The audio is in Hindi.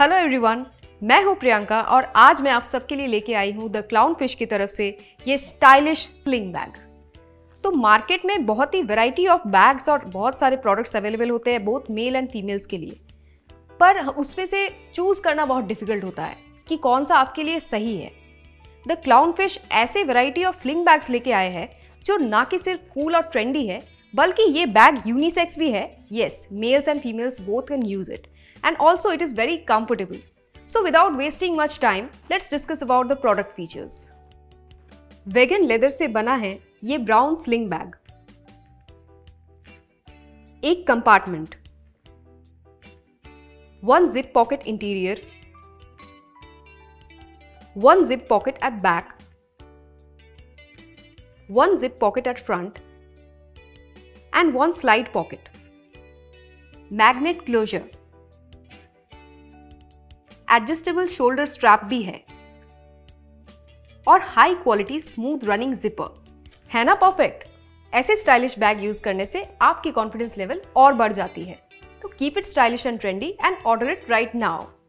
हेलो एवरीवन, मैं हूं प्रियंका और आज मैं आप सबके लिए लेके आई हूं द क्लाउनफिश की तरफ से ये स्टाइलिश स्लिंग बैग। तो मार्केट में बहुत ही वैरायटी ऑफ बैग्स और बहुत सारे प्रोडक्ट्स अवेलेबल होते हैं बोथ मेल एंड फीमेल्स के लिए, पर उसमें से चूज करना बहुत डिफिकल्ट होता है कि कौन सा आपके लिए सही है। द क्लाउनफिश ऐसे वैरायटी ऑफ स्लिंग बैग्स लेके आए हैं जो ना कि सिर्फ कूल और ट्रेंडी है, बल्कि ये बैग यूनिसेक्स भी है। Yes, males and females both can use it and also it is very comfortable. So without wasting much time, let's discuss about the product features. Vegan leather से बना है ये ब्राउन स्लिंग बैग। एक compartment, 1 zip pocket interior, 1 zip pocket at back, 1 zip pocket at front and 1 slide pocket. Magnet closure, adjustable shoulder strap भी है और high quality smooth running zipper है ना। परफेक्ट। ऐसे स्टाइलिश बैग यूज करने से आपकी कॉन्फिडेंस लेवल और बढ़ जाती है। तो keep it stylish and trendy and order it right now.